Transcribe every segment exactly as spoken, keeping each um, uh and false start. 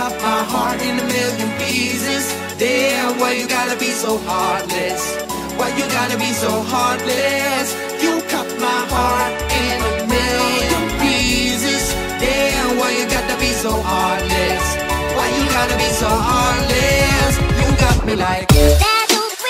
cut my heart in a million pieces. Damn, why you gotta be so heartless? Why you gotta be so heartless? You cut my heart in a million pieces. Damn, why you gotta be so heartless? Why you gotta be so heartless? You got me like that.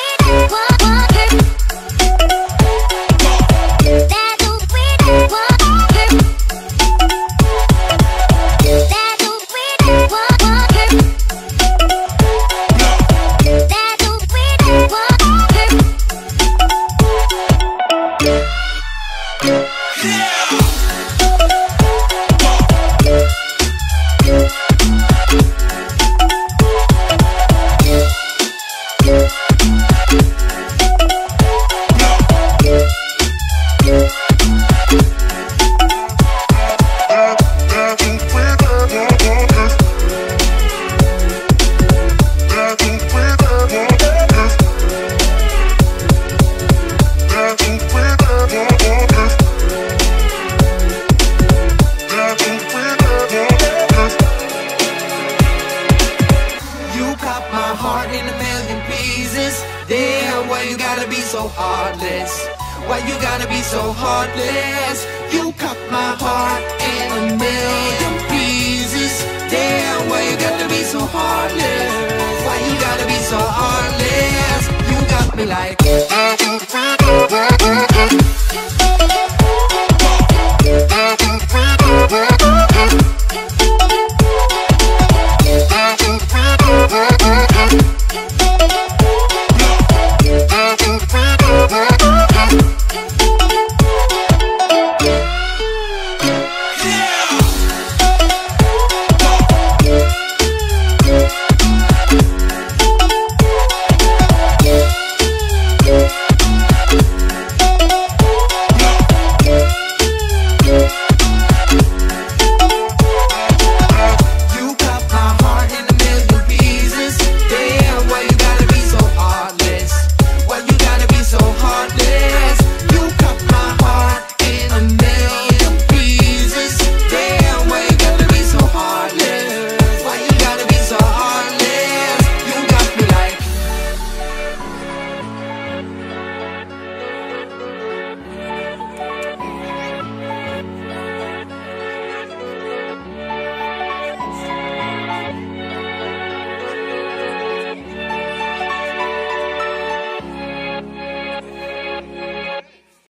In a million pieces. Damn, why you gotta be so heartless? Why you gotta be so heartless? You cut my heart